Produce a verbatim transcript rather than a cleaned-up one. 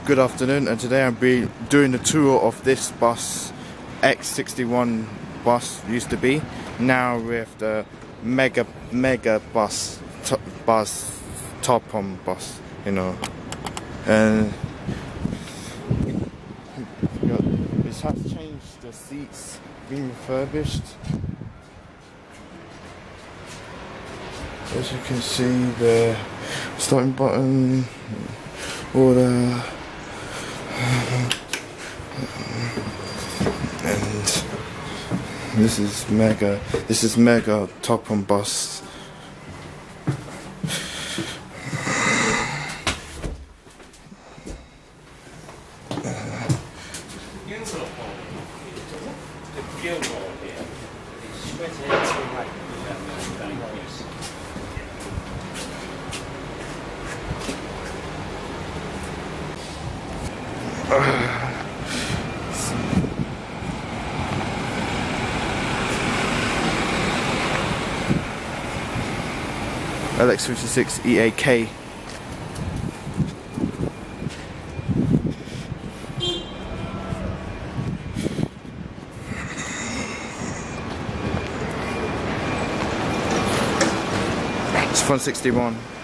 Good afternoon, and today I'll be doing the tour of this bus. X sixty-one bus used to be, now with the mega mega bus to, bus top on bus, you know. And it has changed, the seats been refurbished. As you can see, the starting button, all the and this is mega this is mega top on bus. L X fifty-six E A K. It's one sixty-one.